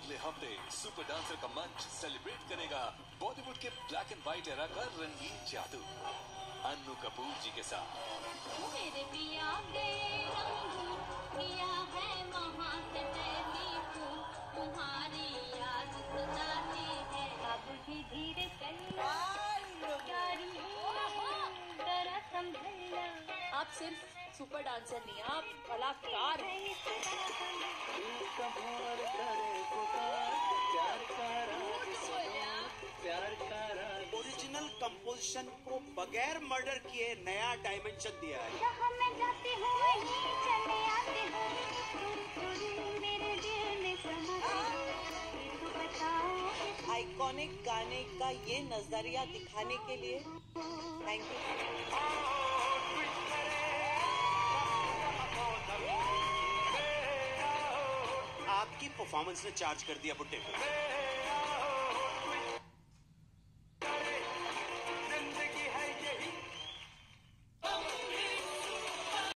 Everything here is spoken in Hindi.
अगले हफ्ते सुपर डांसर का मंच सेलिब्रेट करेगा बॉलीवुड के ब्लैक एंड व्हाइट एरा का रंगीन जादू अन्नू कपूर जी के साथ। मेरे पिया गए रंगून, किया है महाकटलीपुर, तुम्हारी याद सताती है। बाबूजी धीरे चलना, प्यारी जरा संभलना। आप सिर्फ सुपर डांसर नहीं, आप कलाकार हैं। ओरिजिनल कंपोजिशन को बगैर मर्डर किए नया डायमेंशन दिया है। जहाँ मैं जाती हूँ वहीं चले आते हो, मेरे दिल में समाते हो, तो बताओ। आइकॉनिक गाने का ये नजरिया दिखाने के लिए थैंक यू। आपकी परफॉर्मेंस ने चार्ज कर दिया बुड्ढे को।